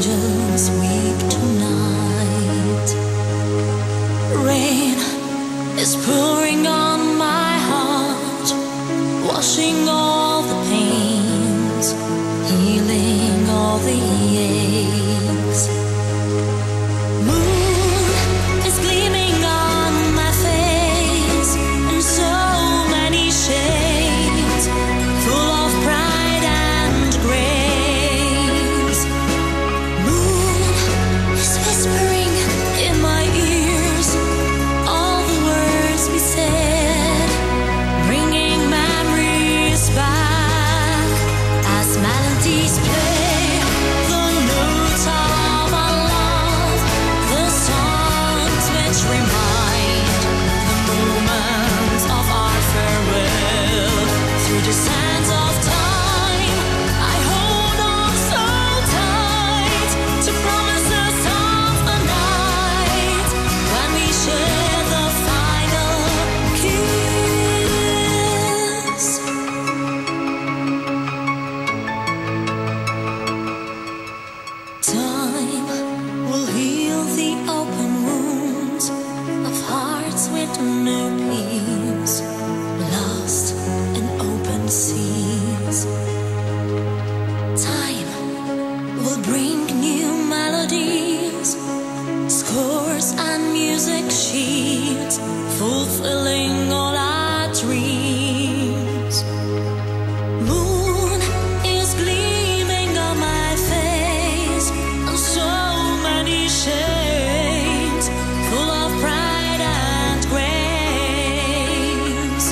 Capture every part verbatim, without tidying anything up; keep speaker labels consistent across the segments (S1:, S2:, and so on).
S1: angels weep tonight. Rain is pouring on my heart, washing all the pains, healing all the aches. Moon is gleaming on my face in so many shades, full of pride and grace. Moon is whispering in my ears all the words we said, bringing memories back as melodies play. The notes of our love, the songs which remind the moments of our farewell. Through the sands of time, I hold on so tight to promises of the night when we share the final kiss. Time will heal the open wounds of hearts with no peace, lost in open seas. Time will bring new melodies, scores and music sheets, fulfilling all our dreams. Moon is gleaming on my face in so many shades, full of pride and grace.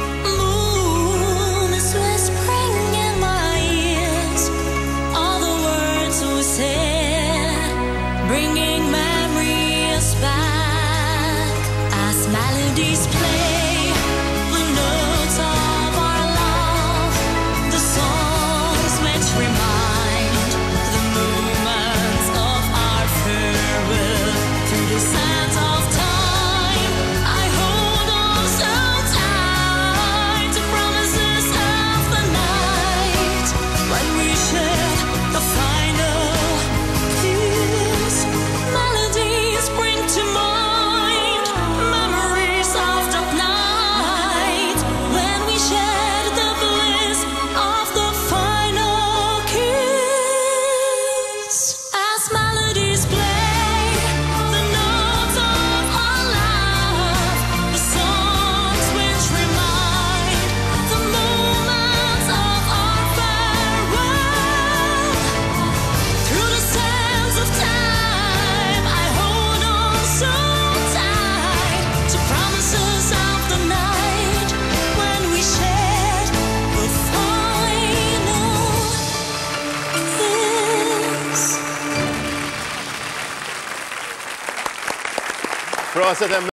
S1: Moon is whispering in my ears all the words we said, bringing memories back as melodies play. The notes of our love, the songs which remind the moments of our farewell. Through the sands of time, I hold on so tight to promises of the night when we shared the final kiss. Melodies bring to mind memories of that night when we shared the bliss of the final kiss. As melodies play, the notes of our love, the songs which remind the moments of our farewell. Through the sands of time, I hold on so tight to promises of the night when we shared the final kiss.
S2: Prosit